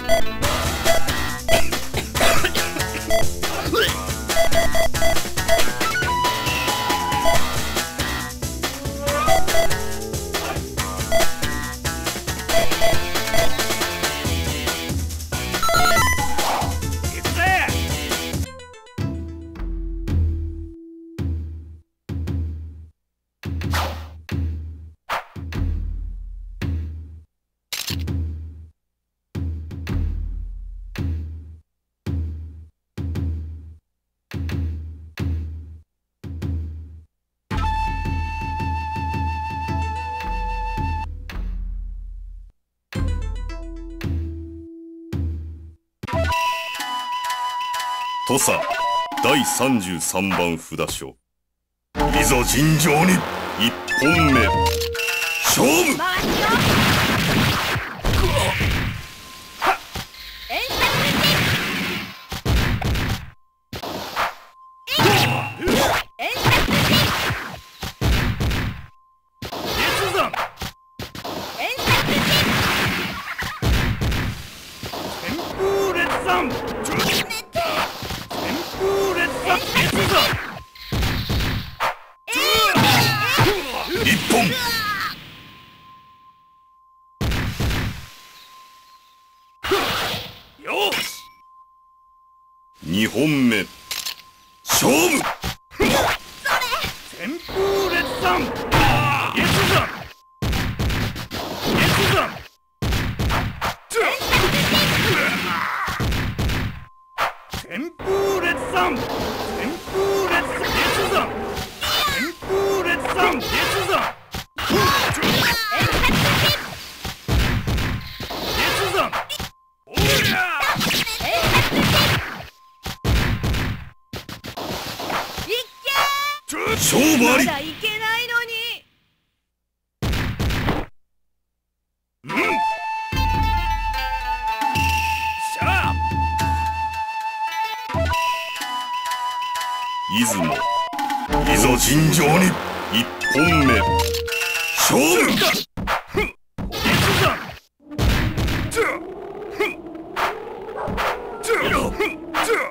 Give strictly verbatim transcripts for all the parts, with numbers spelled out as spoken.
土佐だいさんじゅうさんばん札所、いざ尋常にいっぽんめ勝負。にほんめ勝負。旋風列山月山月山旋風列山旋風列月山旋風列山月山月山おりゃ勝負あり。まだいけないのに。うん。しゃあ。出雲、いざ尋常に一本目勝負だ。ふん。月山。じゃ。ふん。じゃ。ふん。じゃ。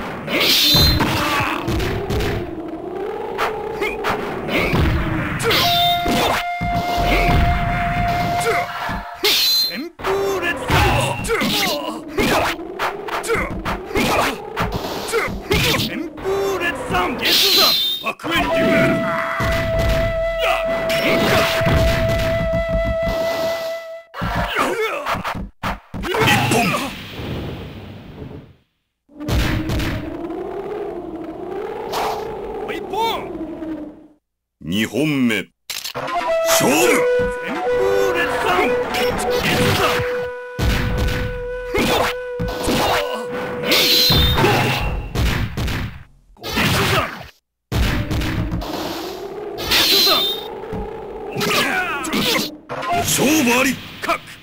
にほんめ勝負。旋風列山月山勝負あり。かっ